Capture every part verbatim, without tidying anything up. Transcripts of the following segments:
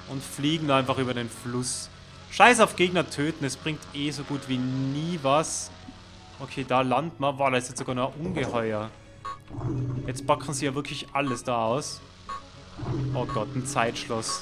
Und fliegen da einfach über den Fluss. Scheiß auf Gegner töten, es bringt eh so gut wie nie was. Okay, da landen wir. Wow, da ist jetzt sogar noch ein Ungeheuer. Jetzt packen sie ja wirklich alles da aus. Oh Gott, ein Zeitschloss.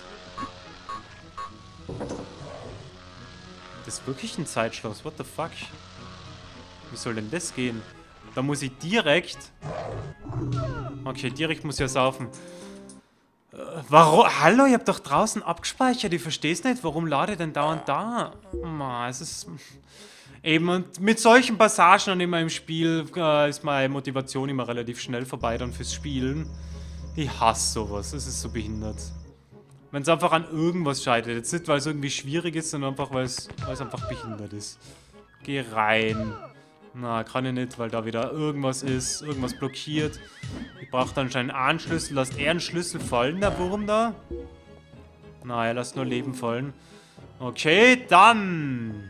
Das ist wirklich ein Zeitschloss. What the fuck? Wie soll denn das gehen? Da muss ich direkt... Okay, direkt muss ich ja saufen. Äh, warum? Hallo, ihr habt doch draußen abgespeichert. Ich verstehe es nicht. Warum lade ich denn dauernd da? Ma, es ist... Eben, und mit solchen Passagen dann immer im Spiel äh, ist meine Motivation immer relativ schnell vorbei dann fürs Spielen. Ich hasse sowas. Es ist so behindert. Wenn es einfach an irgendwas scheitert. Jetzt nicht, weil es irgendwie schwierig ist, sondern einfach, weil es einfach behindert ist. Geh rein. Na, kann ich nicht, weil da wieder irgendwas ist. Irgendwas blockiert. Ich brauche dann anscheinend einen Schlüssel. Lasst er einen Schlüssel fallen, der Wurm da? Na, er lässt nur Leben fallen. Okay, dann...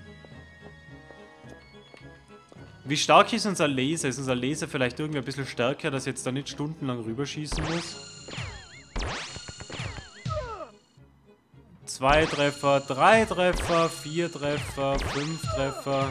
Wie stark ist unser Laser? Ist unser Laser vielleicht irgendwie ein bisschen stärker, dass ich jetzt da nicht stundenlang rüberschießen muss? Zwei Treffer, drei Treffer, vier Treffer, fünf Treffer,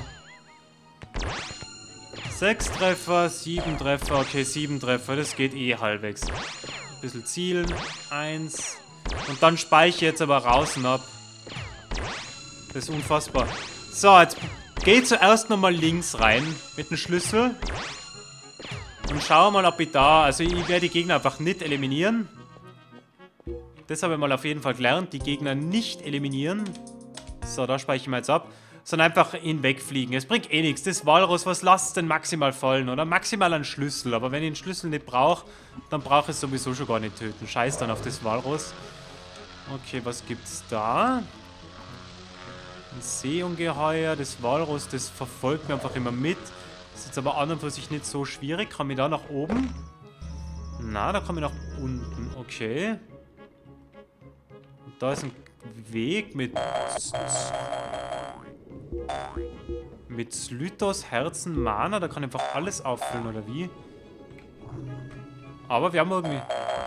sechs Treffer, sieben Treffer. Okay, sieben Treffer, das geht eh halbwegs. Ein bisschen zielen, eins. Und dann speichere ich jetzt aber raus und ab. Das ist unfassbar. So, jetzt... Geh zuerst nochmal links rein mit dem Schlüssel. Und schau mal, ob ich da... Also ich werde die Gegner einfach nicht eliminieren. Das habe ich mal auf jeden Fall gelernt. Die Gegner nicht eliminieren. So, da speichere ich mal jetzt ab. Sondern einfach hinwegfliegen. Es bringt eh nichts. Das Walrus, was lasst denn maximal fallen, oder? Maximal einen Schlüssel. Aber wenn ich den Schlüssel nicht brauche, dann brauche ich es sowieso schon gar nicht töten. Scheiß dann auf das Walrus. Okay, was gibt's da? Ein Seeungeheuer, das Walrus, das verfolgt mir einfach immer mit. Das ist jetzt aber an und für sich nicht so schwierig. Kann ich da nach oben? Na, da kann ich nach unten. Okay. Und da ist ein Weg mit... Mit Slythos, Herzen, Mana. Da kann ich einfach alles auffüllen, oder wie? Aber wir haben irgendwie...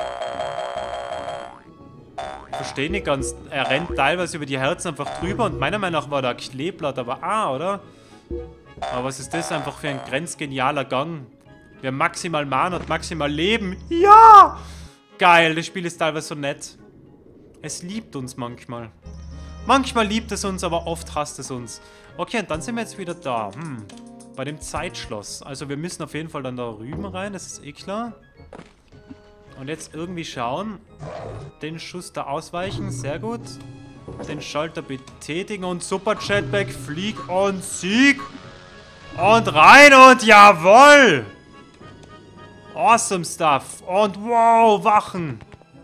Ich verstehe nicht ganz. Er rennt teilweise über die Herzen einfach drüber und meiner Meinung nach war da ein Kleeblatt, aber ah, oder? Aber was ist das einfach für ein grenzgenialer Gang? Wir haben maximal Mana und maximal Leben. Ja! Geil, das Spiel ist teilweise so nett. Es liebt uns manchmal. Manchmal liebt es uns, aber oft hasst es uns. Okay, und dann sind wir jetzt wieder da. Hm. Bei dem Zeitschloss. Also wir müssen auf jeden Fall dann da rüben rein, das ist eh klar. Und jetzt irgendwie schauen. Den Schuss da ausweichen. Sehr gut. Den Schalter betätigen. Und Super Jetpack. Flieg und Sieg. Und rein und jawoll. Awesome stuff. Und wow, Wachen.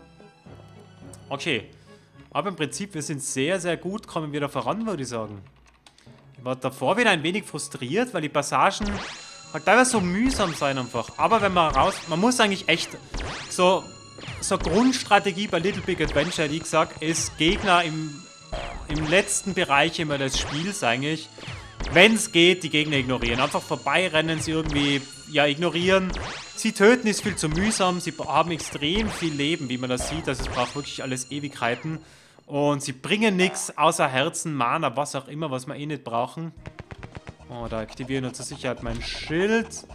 Okay. Aber im Prinzip, wir sind sehr, sehr gut. Kommen wieder voran, würde ich sagen. Ich war davor wieder ein wenig frustriert, weil die Passagen... Halt teilweise so mühsam sein einfach. Aber wenn man raus... Man muss eigentlich echt... So... So Grundstrategie bei Little Big Adventure, wie gesagt, ist Gegner im... Im letzten Bereich immer des Spiels eigentlich. Wenn es geht, die Gegner ignorieren. Einfach vorbeirennen, sie irgendwie... Ja, ignorieren. Sie töten ist viel zu mühsam. Sie haben extrem viel Leben, wie man das sieht. Also es braucht wirklich alles Ewigkeiten. Und sie bringen nichts außer Herzen, Mana, was auch immer, was wir eh nicht brauchen. Oh, da aktivieren wir zur Sicherheit mein Schild.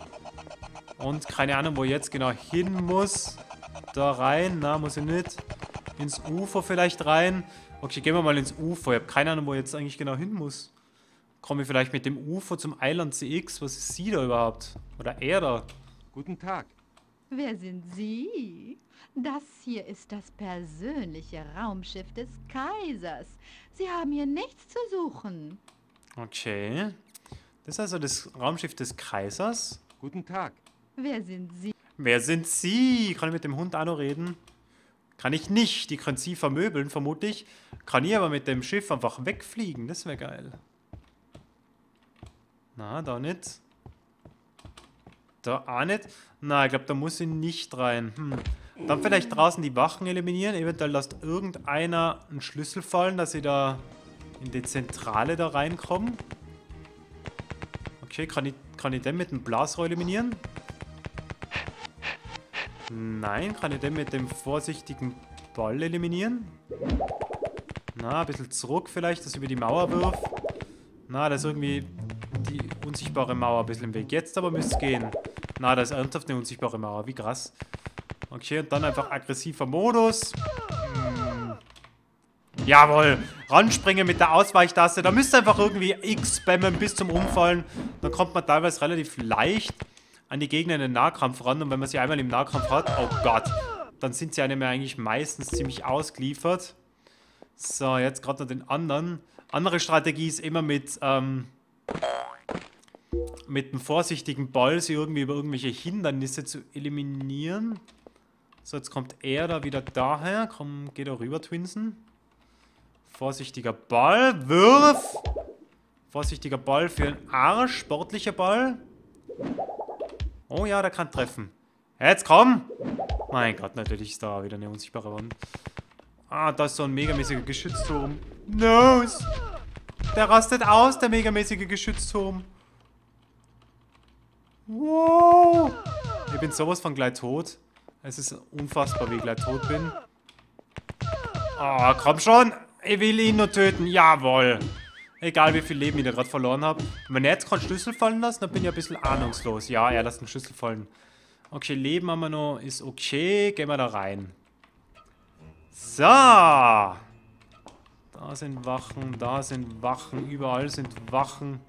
Und keine Ahnung, wo ich jetzt genau hin muss. Da rein. Na, muss ich nicht. Ins Ufer vielleicht rein. Okay, gehen wir mal ins Ufer. Ich habe keine Ahnung, wo ich jetzt eigentlich genau hin muss. Komme ich vielleicht mit dem Ufer zum Island C X? Was ist sie da überhaupt? Oder er da? Guten Tag. Wer sind Sie? Das hier ist das persönliche Raumschiff des Kaisers. Sie haben hier nichts zu suchen. Okay. Das ist also das Raumschiff des Kaisers. Guten Tag. Wer sind Sie? Wer sind Sie? Kann ich mit dem Hund auch noch reden? Kann ich nicht. Die können Sie vermöbeln, vermutlich. Kann ich aber mit dem Schiff einfach wegfliegen. Das wäre geil. Na, da nicht. Da auch nicht. Na, ich glaube, da muss ich nicht rein. Hm. Dann vielleicht draußen die Wachen eliminieren. Eventuell lasst irgendeiner einen Schlüssel fallen, dass ich da in die Zentrale da reinkomme. Okay, kann ich, kann ich den mit dem Blasrohr eliminieren? Nein, kann ich den mit dem vorsichtigen Ball eliminieren? Na, ein bisschen zurück vielleicht, dass über die Mauer wirft. Na, da ist irgendwie die unsichtbare Mauer ein bisschen im Weg. Jetzt aber müsste es gehen. Na, da ist ernsthaft eine unsichtbare Mauer. Wie krass. Okay, und dann einfach aggressiver Modus. Hm. Jawohl. Ranspringen mit der Ausweichtaste. Da müsst ihr einfach irgendwie X spammen bis zum Umfallen. Dann kommt man teilweise relativ leicht an die Gegner in den Nahkampf ran. Und wenn man sie einmal im Nahkampf hat, oh Gott, dann sind sie einem ja eigentlich meistens ziemlich ausgeliefert. So, jetzt gerade noch den anderen. Andere Strategie ist immer mit, ähm, mit einem vorsichtigen Ball sie irgendwie über irgendwelche Hindernisse zu eliminieren. So, jetzt kommt er da wieder daher. Komm, geh da rüber, Twinsen. Vorsichtiger Ball. Wirf! Vorsichtiger Ball für den Arsch. Sportlicher Ball. Oh ja, der kann treffen. Jetzt komm! Mein Gott, natürlich ist da wieder eine unsichtbare Wand. Ah, da ist so ein megamäßiger Geschützturm. Nose! Der rastet aus, der megamäßige Geschützturm. Wow! Ich bin sowas von gleich tot. Es ist unfassbar, wie ich gleich tot bin. Ah, oh, komm schon! Ich will ihn nur töten. Jawohl! Egal, wie viel Leben ich da gerade verloren habe. Wenn er jetzt keinen Schlüssel fallen lässt, dann bin ich ein bisschen ahnungslos. Ja, er lässt den Schlüssel fallen. Okay, Leben haben wir noch. Ist okay. Gehen wir da rein. So. Da sind Wachen, da sind Wachen. Überall sind Wachen.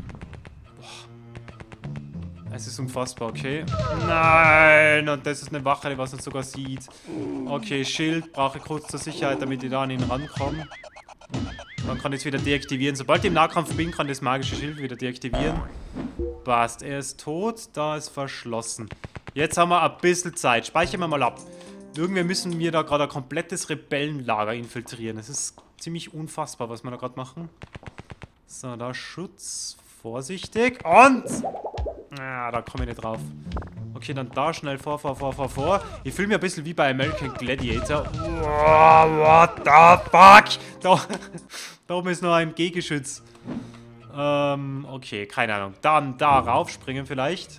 Boah. Es ist unfassbar, okay. Nein, und das ist eine Wache, die was uns sogar sieht. Okay, Schild brauche ich kurz zur Sicherheit, damit ich da an ihn rankomme. Dann kann ich es wieder deaktivieren. Sobald ich im Nahkampf bin, kann das magische Schild wieder deaktivieren. Passt. Er ist tot. Da ist verschlossen. Jetzt haben wir ein bisschen Zeit. Speichern wir mal ab. Irgendwie müssen wir da gerade ein komplettes Rebellenlager infiltrieren. Das ist ziemlich unfassbar, was wir da gerade machen. So, da Schutz. Vorsichtig. Und... Ah, da komme ich nicht drauf. Okay, dann da schnell vor, vor, vor, vor, vor. Ich fühle mich ein bisschen wie bei American Gladiator. Oh, what the fuck? Da, da oben ist noch ein G-Geschütz. Ähm, okay, keine Ahnung. Dann da raufspringen vielleicht.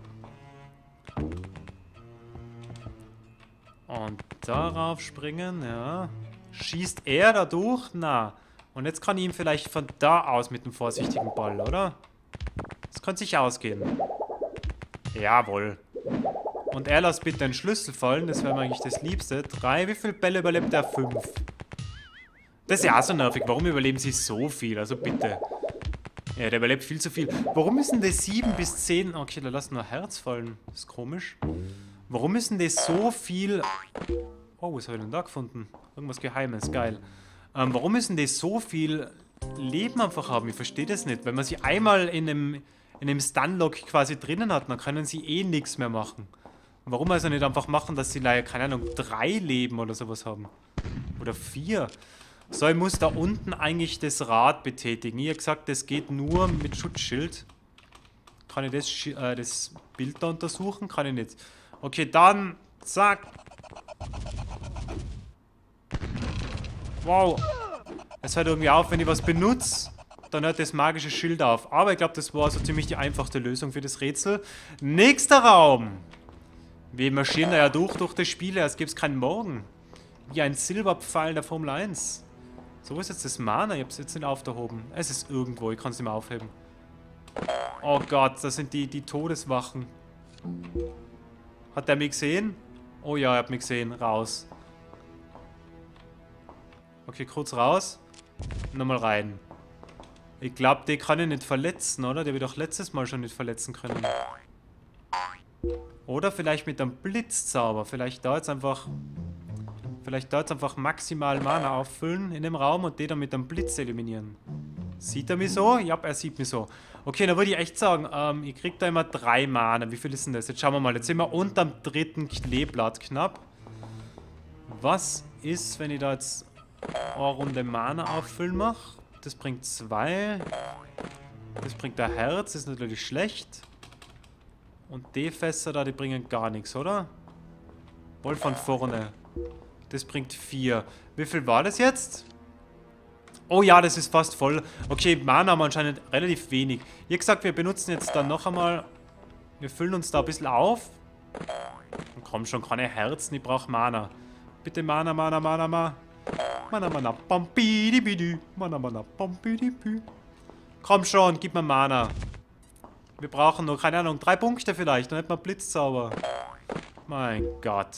Und darauf springen, ja. Schießt er da durch? Na. Und jetzt kann ich ihm vielleicht von da aus mit dem vorsichtigen Ball, oder? Das könnte sich ausgehen. Jawohl. Und er lässt bitte den Schlüssel fallen. Das wäre mir eigentlich das Liebste. Drei. Wie viele Bälle überlebt er? Fünf. Das ist ja auch so nervig. Warum überleben sie so viel? Also bitte. Ja, der überlebt viel zu viel. Warum müssen die sieben bis zehn... Okay, da lassen nur Herz fallen. Das ist komisch. Warum müssen die so viel... Oh, was habe ich denn da gefunden? Irgendwas Geheimes. Geil. Ähm, warum müssen die so viel Leben einfach haben? Ich verstehe das nicht. Wenn man sie einmal in einem... in einem Stunlock quasi drinnen hat, dann können sie eh nichts mehr machen. Warum also nicht einfach machen, dass sie, keine Ahnung, drei Leben oder sowas haben? Oder vier? So, ich muss da unten eigentlich das Rad betätigen. Ich habe gesagt, das geht nur mit Schutzschild. Kann ich das, äh, das Bild da untersuchen? Kann ich nicht. Okay, dann, zack. Wow. Es hört irgendwie auf, wenn ich was benutze. Dann hört das magische Schild auf. Aber ich glaube, das war so ziemlich die einfachste Lösung für das Rätsel. Nächster Raum. Wir marschieren da ja durch, durch das Spiel, als gäbe es keinen Morgen. Wie ein Silberpfeil der Formel eins. So, wo ist jetzt das Mana? Ich habe es jetzt nicht aufgehoben. Es ist irgendwo, ich kann es nicht mehr aufheben. Oh Gott, das sind die, die Todeswachen. Hat der mich gesehen? Oh ja, er hat mich gesehen. Raus. Okay, kurz raus. Nochmal rein. Ich glaube, die kann ich nicht verletzen, oder? Der wird doch letztes Mal schon nicht verletzen können. Oder vielleicht mit einem Blitzzauber. Vielleicht da jetzt einfach... Vielleicht da jetzt einfach maximal Mana auffüllen in dem Raum und die dann mit einem Blitz eliminieren. Sieht er mich so? Ja, er sieht mich so. Okay, dann würde ich echt sagen, ähm, ich kriege da immer drei Mana. Wie viel ist denn das? Jetzt schauen wir mal. Jetzt sind wir unterm dritten Kleeblatt knapp. Was ist, wenn ich da jetzt eine Runde Mana auffüllen mache? Das bringt zwei. Das bringt ein Herz. Das ist natürlich schlecht. Und die Fässer da, die bringen gar nichts, oder? Wohl von vorne. Das bringt vier. Wie viel war das jetzt? Oh ja, das ist fast voll. Okay, Mana haben wir anscheinend relativ wenig. Wie gesagt, wir benutzen jetzt dann noch einmal... Wir füllen uns da ein bisschen auf. Und komm schon, keine Herzen, ich brauche Mana. Bitte Mana, Mana, Mana, Mana. Mana, mana, pompidibidü. Mana, mana, pompidibü. Komm schon, gib mir Mana. Wir brauchen nur, keine Ahnung, drei Punkte vielleicht. Dann hätten wir Blitzzauber. Mein Gott.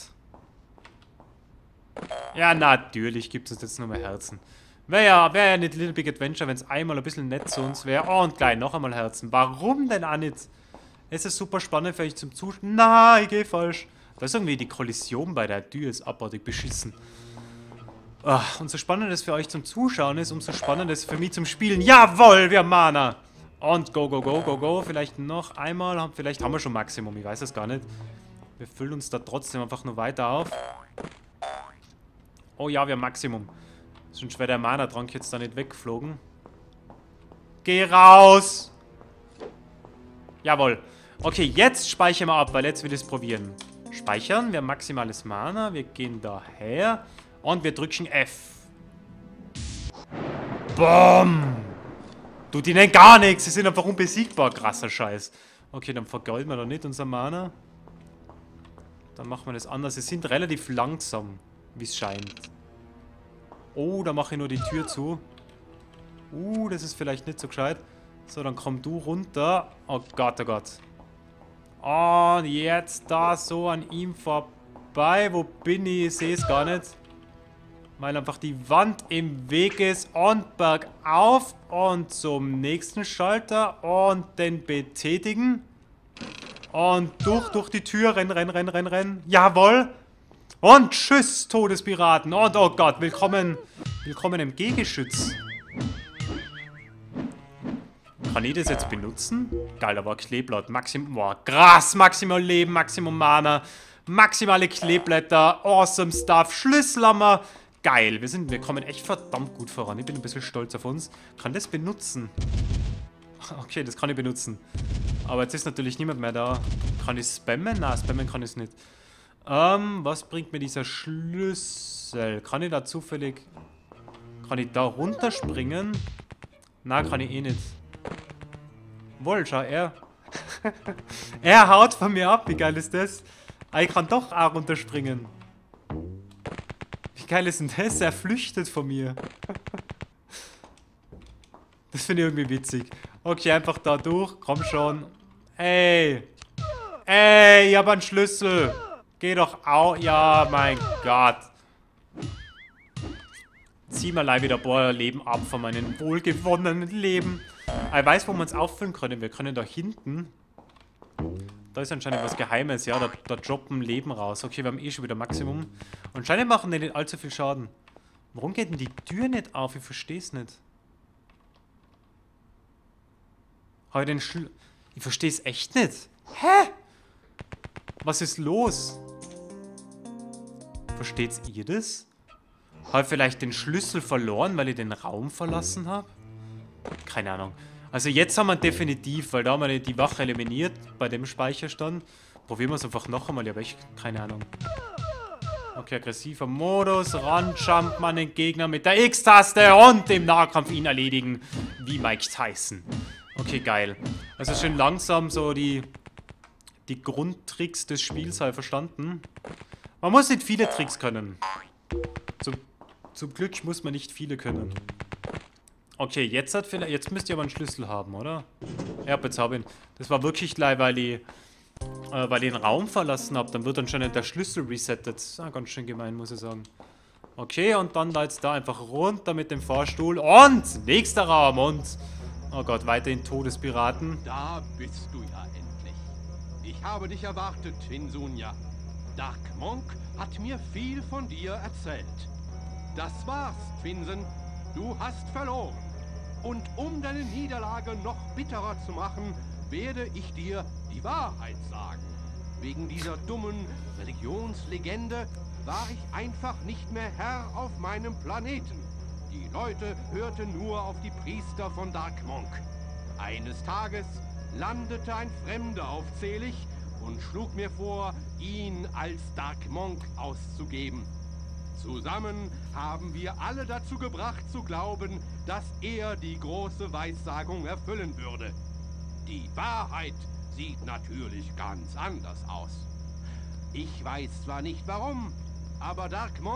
Ja, natürlich gibt es uns jetzt nur mehr Herzen. Wäre ja, wär ja nicht Little Big Adventure, wenn es einmal ein bisschen nett zu uns wäre. Oh, und gleich noch einmal Herzen. Warum denn auch nicht? Es ist super spannend für euch zum Zuschauen. Nein, ich gehe falsch. Da ist irgendwie die Kollision bei der Tür ist abartig beschissen. Oh, und so spannend es für euch zum Zuschauen ist, umso spannender ist es für mich zum Spielen. Jawohl, wir haben Mana. Und go, go, go, go, go. Vielleicht noch einmal. Vielleicht haben wir schon Maximum, ich weiß es gar nicht. Wir füllen uns da trotzdem einfach nur weiter auf. Oh ja, wir haben Maximum. Sonst wäre der Mana-Trank jetzt da nicht weggeflogen. Geh raus! Jawohl. Okay, jetzt speichern wir ab, weil jetzt will ich es probieren. Speichern, wir haben maximales Mana. Wir gehen daher. Und wir drücken F. Boom! Tut ihnen gar nichts. Sie sind einfach unbesiegbar. Krasser Scheiß. Okay, dann vergolden wir doch nicht unser Mana. Dann machen wir das anders. Sie sind relativ langsam, wie es scheint. Oh, da mache ich nur die Tür zu. Uh, das ist vielleicht nicht so gescheit. So, dann komm du runter. Oh Gott, oh Gott. Und jetzt da so an ihm vorbei. Wo bin ich? Ich sehe es gar nicht. Weil einfach die Wand im Weg ist. Und bergauf. Und zum nächsten Schalter. Und den betätigen. Und durch, durch die Tür. Renn, renn, renn, renn, renn. Jawohl. Und tschüss, Todespiraten. Und oh Gott, willkommen. Willkommen im G-Geschütz. Kann ich das jetzt benutzen? Geil, da war Kleeblatt. Maximum. Boah, krass. Maximal Leben, Maximum Mana. Maximale Kleeblätter. Awesome Stuff. Schlüsselhammer. Geil. Wir, sind, wir kommen echt verdammt gut voran. Ich bin ein bisschen stolz auf uns. Kann das benutzen? Okay, das kann ich benutzen. Aber jetzt ist natürlich niemand mehr da. Kann ich spammen? Nein, spammen kann ich es nicht. Ähm, was bringt mir dieser Schlüssel? Kann ich da zufällig... Kann ich da runterspringen? Nein, kann ich eh nicht. Wohl, schau, er... er haut von mir ab, wie geil ist das? Ah, ich kann doch auch runterspringen. Wie geil ist denn das? Er flüchtet von mir. Das finde ich irgendwie witzig. Okay, einfach da durch. Komm schon. Ey. Ey, ich habe einen Schlüssel. Geh doch auch. Ja, mein Gott. Zieh mal wieder ein paar Leben ab von meinen wohlgewonnenen Leben. Ich weiß, wo wir uns auffüllen können. Wir können da hinten. Da ist anscheinend was Geheimes. Ja, da, da droppen Leben raus. Okay, wir haben eh schon wieder Maximum. Und anscheinend machen die nicht allzu viel Schaden. Warum geht denn die Tür nicht auf? Ich verstehe es nicht. Habe ich den Schl... Ich verstehe es echt nicht. Hä? Was ist los? Versteht ihr das? Habe ich vielleicht den Schlüssel verloren, weil ich den Raum verlassen habe? Keine Ahnung. Also jetzt haben wir definitiv, weil da haben wir die Wache eliminiert bei dem Speicherstand. Probieren wir es einfach noch einmal, ja, aber ich keine Ahnung. Okay, aggressiver Modus, ranjumpen an den Gegner mit der X-Taste und im Nahkampf ihn erledigen, wie Mike Tyson. Okay, geil. Also schön langsam so die, die Grundtricks des Spiels habe ich verstanden. Man muss nicht viele Tricks können. Zum, zum Glück muss man nicht viele können. Okay, jetzt hat vielleicht, jetzt müsst ihr aber einen Schlüssel haben, oder? Ja, jetzt habe ich ihn. Das war wirklich gleich, weil ich, äh, weil ich den Raum verlassen habe. Dann wird anscheinend der Schlüssel resettet. Das ist ah, ganz schön gemein, muss ich sagen. Okay, und dann da jetzt da einfach runter mit dem Fahrstuhl. Und nächster Raum und... Oh Gott, weiterhin Todespiraten. Da bist du ja endlich. Ich habe dich erwartet, Twinsunia. Dark Monk hat mir viel von dir erzählt. Das war's, Twinsen. Du hast verloren. Und um deine Niederlage noch bitterer zu machen, werde ich dir die Wahrheit sagen. Wegen dieser dummen Religionslegende war ich einfach nicht mehr Herr auf meinem Planeten. Die Leute hörten nur auf die Priester von Dark Monk. Eines Tages landete ein Fremder auf Zelig und schlug mir vor, ihn als Dark Monk auszugeben. Zusammen haben wir alle dazu gebracht zu glauben, dass er die große Weissagung erfüllen würde. Die Wahrheit sieht natürlich ganz anders aus. Ich weiß zwar nicht warum, aber Dark Monk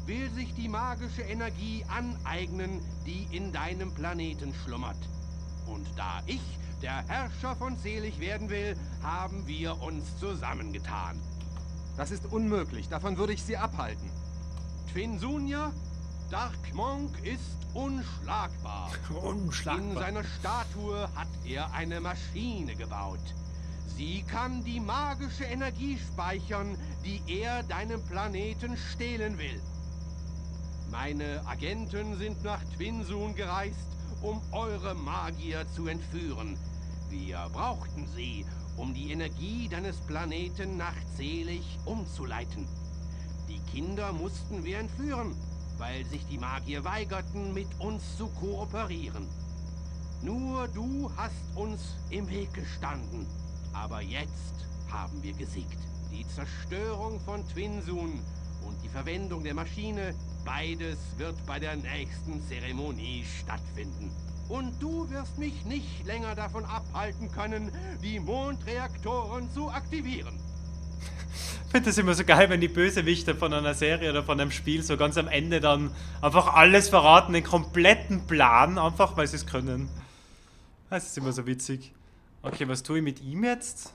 will sich die magische Energie aneignen, die in deinem Planeten schlummert. Und da ich der Herrscher von Selig werden will, haben wir uns zusammengetan. Das ist unmöglich, davon würde ich sie abhalten. Twinsunia, Dark Monk ist unschlagbar. Unschlagbar. In seiner Statue hat er eine Maschine gebaut. Sie kann die magische Energie speichern, die er deinem Planeten stehlen will. Meine Agenten sind nach Twinsun gereist, um eure Magier zu entführen. Wir brauchten sie, um die Energie deines Planeten nach Selig umzuleiten. Die Kinder mussten wir entführen, weil sich die Magier weigerten, mit uns zu kooperieren. Nur du hast uns im Weg gestanden. Aber jetzt haben wir gesiegt. Die Zerstörung von Twinsun und die Verwendung der Maschine, beides wird bei der nächsten Zeremonie stattfinden. Und du wirst mich nicht länger davon abhalten können, die Mondreaktoren zu aktivieren. Ich finde das immer so geil, wenn die Bösewichte von einer Serie oder von einem Spiel so ganz am Ende dann einfach alles verraten, den kompletten Plan, einfach weil sie es können. Das ist immer so witzig. Okay, was tue ich mit ihm jetzt?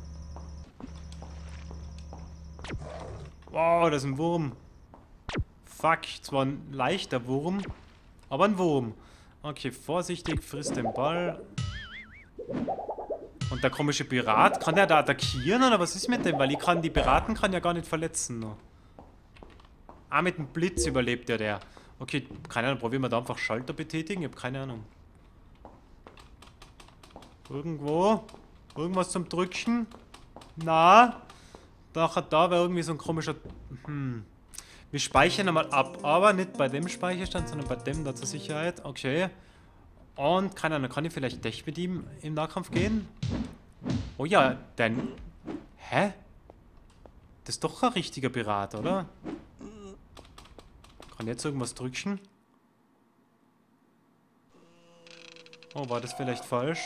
Wow, das ist ein Wurm. Fuck, zwar ein leichter Wurm, aber ein Wurm. Okay, vorsichtig, frisst den Ball. Und der komische Pirat, kann der da attackieren oder was ist mit dem? Weil ich kann die Piraten kann ja gar nicht verletzen. Noch. Ah, mit dem Blitz überlebt ja der. Okay, keine Ahnung, probieren wir da einfach Schalter betätigen? Ich habe keine Ahnung. Irgendwo? Irgendwas zum Drücken? Na? Nachher da wäre irgendwie so ein komischer... Hm. Wir speichern einmal ab, aber nicht bei dem Speicherstand, sondern bei dem da zur Sicherheit. Okay. Und keine Ahnung, kann ich vielleicht Dech mit ihm im Nahkampf gehen? Oh ja, denn... Hä? Das ist doch ein richtiger Pirat, oder? Kann jetzt irgendwas drücken? Oh, war das vielleicht falsch?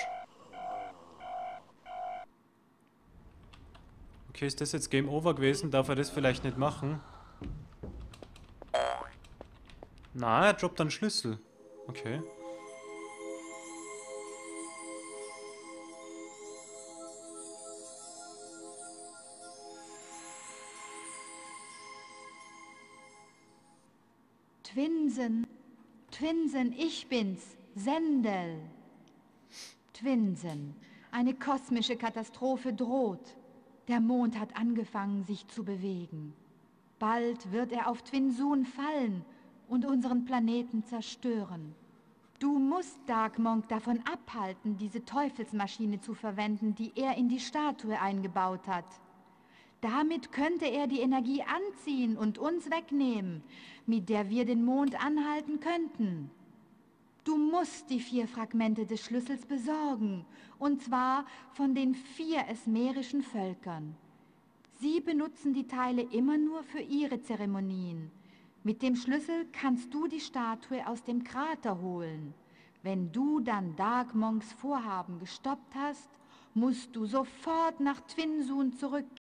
Okay, ist das jetzt Game Over gewesen? Darf er das vielleicht nicht machen? Na, er droppt einen Schlüssel. Okay. Twinsen, Twinsen, ich bin's, Sendel. Twinsen, eine kosmische Katastrophe droht. Der Mond hat angefangen, sich zu bewegen. Bald wird er auf Twinsun fallen und unseren Planeten zerstören. Du musst Dark Monk davon abhalten, diese Teufelsmaschine zu verwenden, die er in die Statue eingebaut hat. Damit könnte er die Energie anziehen und uns wegnehmen, mit der wir den Mond anhalten könnten. Du musst die vier Fragmente des Schlüssels besorgen, und zwar von den vier esmerischen Völkern. Sie benutzen die Teile immer nur für ihre Zeremonien. Mit dem Schlüssel kannst du die Statue aus dem Krater holen. Wenn du dann Dark Monks Vorhaben gestoppt hast, musst du sofort nach Twinsun zurückkehren.